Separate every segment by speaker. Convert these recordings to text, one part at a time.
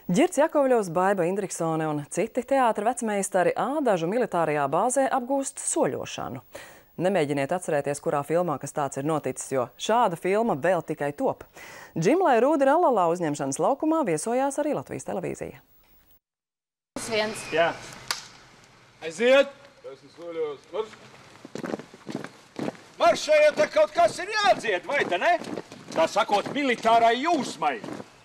Speaker 1: Ģirds Jakovļovs, Baiba Indriksone un citi teātra vecmeistari Ādažu militārajā bāzē apgūst soļošanu. Nemēģiniet atcerēties, kurā filmā kas tāds ir noticis, jo šāda filma vēl tikai top. Džimlai Rūdi Rallalā uzņemšanas laukumā viesojās arī Latvijas televīzija.
Speaker 2: Jā. Aiziet! Esmu soļos. Marš! Maršējot, te kaut kas ir jādzied, vai te ne? Tā sakot, militārai jūsmai.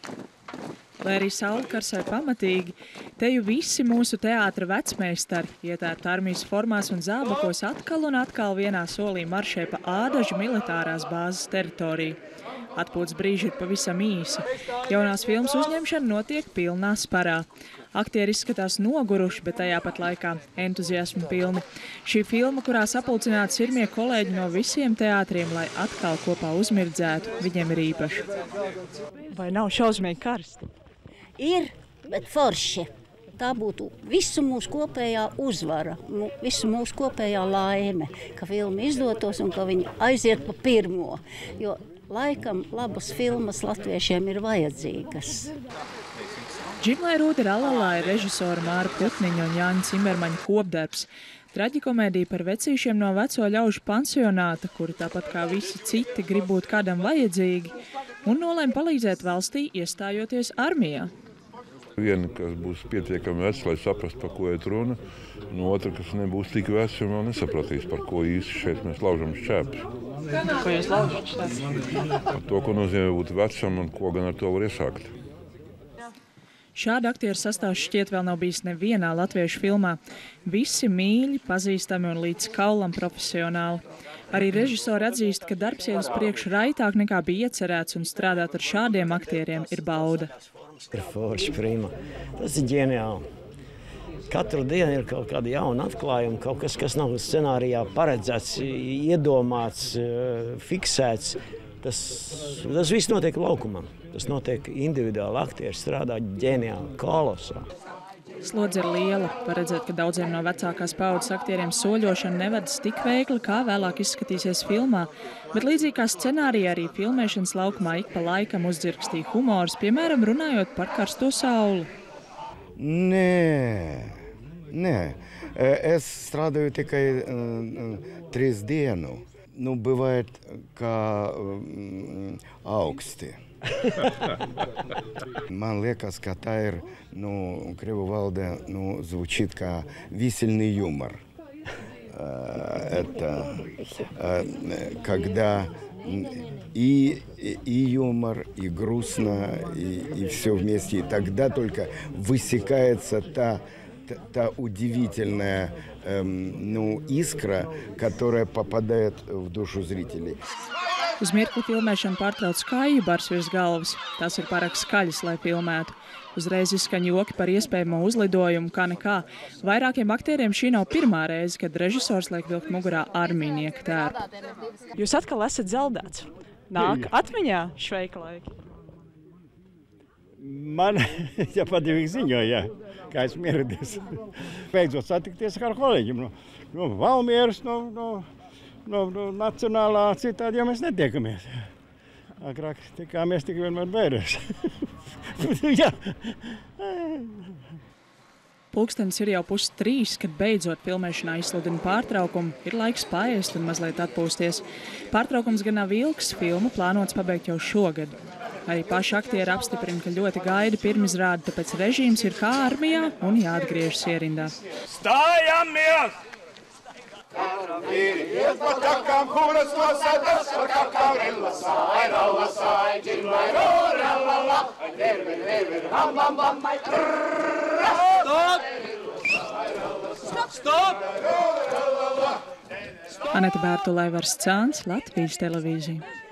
Speaker 3: Lai arī saule karsē pamatīgi, teju visi mūsu teātra vecmeistari, ietērpt armijas formās un zābakos atkal un atkal vienā solī maršē pa Ādažu militārās bāzes teritoriju. Atpūtas brīži ir pavisam īsi. Jaunās filmas uzņemšana notiek pilnā sparā. Aktieri izskatās noguruši, bet tajā pat laikā entuziasmu pilni. Šī filma, kurā sapulcināti sirmie kolēģi no visiem teātriem, lai atkal kopā uzmirdzētu, viņiem ir īpaši. Vai nav šausmīgi karsti?
Speaker 4: Ir, bet forši. Tā būtu visu mūsu kopējā uzvara, visu mūsu kopējā laime, ka filma izdotos un ka viņi aiziet pa pirmo. Jo laikam labas filmas latviešiem ir vajadzīgas.
Speaker 3: Džimlai Rūdi Rallalā ir režisora Māra Putniņa un Jāņa Cimermaņa kopdarbs. Traģikomēdija par vecīšiem no veco ļaužu pansionāta, kuri tāpat kā visi citi grib būt kādam vajadzīgi, un nolēma palīdzēt valstī, iestājoties armijā.
Speaker 5: Viena, kas būs pietiekami vecs, lai saprastu, par ko iet runa, un otra, kas nebūs tik vecs, un vēl nesapratīs, par ko īsti šeit mēs laužam šķēpus.
Speaker 3: Ko jūs laužat šķēpus?
Speaker 5: Par to, ko nozīmē būt vecam un ko gan ar to var iesākt.
Speaker 3: Šāda aktieru sastāvs šķiet vēl nav bijis nevienā latviešu filmā. Visi mīļi, pazīstami un līdz kaulam profesionāli. Arī režisori atzīst, ka darbs iet uz priekšu raitāk nekā bija iecerēts, un strādāt ar šādiem aktieriem ir bauda.
Speaker 6: Ir forši, prima. Tas ir ģeniāli. Katru dienu ir kaut kāda jauna atklājuma, kaut kas, kas nav scenārijā paredzēts, iedomāts, fiksēts. Tas viss notiek laukumā. Tas notiek individuāli. Aktieri strādā ģeniāli, kolosāli.
Speaker 3: Slodze ir liela. Paredzēt, ka daudziem no vecākās paudzes aktieriem soļošana nevedas tik veikli, kā vēlāk izskatīsies filmā, bet līdzīgi kā scenārijā arī filmēšanas laukumā ik pa laikam uzdzirkstīja humors, piemēram, runājot par karsto sauli.
Speaker 7: Nē. Es strādāju tikai 3 dienu. Бывает, kā augsti. Man liekas, ka tā ir, Krievijas valodā звучит kā весельный юмор. Это когда и юмор, и грустно, и все вместе. И тогда только высекается та удивительная искра, которая попадает в душу зрителей.
Speaker 3: Uz mirkli filmēšanu pārtrauc kāju bars virs galvas. Tās ir pārāk skaļas, lai filmētu. Uzreiz izskan joki par iespējamo uzlidojumu, kā nekā. Vairākiem aktieriem šī nav pirmā reize, kad režisors liek vilkt mugurā armijnieka tērpu. Jūs atkal esat zeldēts. Nāk atmiņā šveika laiki?
Speaker 8: Man patīk ziņoja, kā esmu ieradies. Beidzot satikties ar kolēģiem no Valmieras, no nacionālā, citādi jau mēs netiekamies. Agrāk tikāmies tikai vienmēr bērēs.
Speaker 3: Pulkstenis ir jau 2:30, kad beidzot filmēšanā izsludina pārtraukumu, ir laiks paēst un mazliet atpūsties. Pārtraukums gan nav ilgs, filmu plānots pabeigt jau šogad. Arī paši aktieri apstiprina, ka ļoti gaida pirmizrādi, tāpēc režīms ir kā armijā un jāatgriežas ierindā.
Speaker 2: Stājamies! Karavīri iet pa kakām, kuras nosēdas pa kakām, rillasāj, rallasāj, džimlai Rūdi Rallalā, virvir, ham, bam, bam, mai, Stop!
Speaker 3: Aneta Bērtulē, Varscāns, Latvijas televīzija.